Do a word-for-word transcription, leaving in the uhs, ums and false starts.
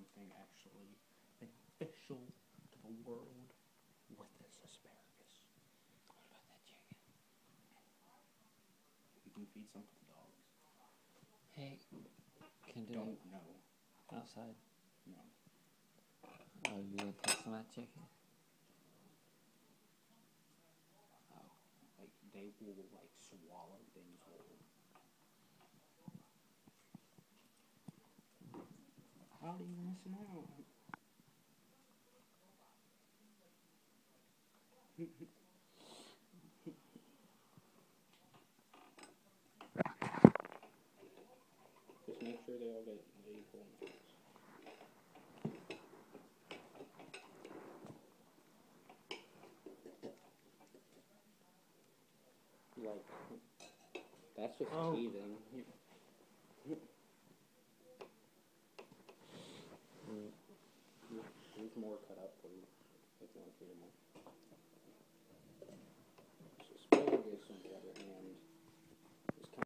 something actually beneficial to the world with this asparagus. What about that chicken? We can feed some to the dogs. Hey, can do Don't it know. outside. No. Oh, you gonna take some of that chicken? Oh, like they will like swallow things whole. How are you missing out? Just make sure they all get laid whole nuts. Like, that's just Oh. teething. Mm. There's more cut up for you if you want to feed them more. So asparagus, on the other hand,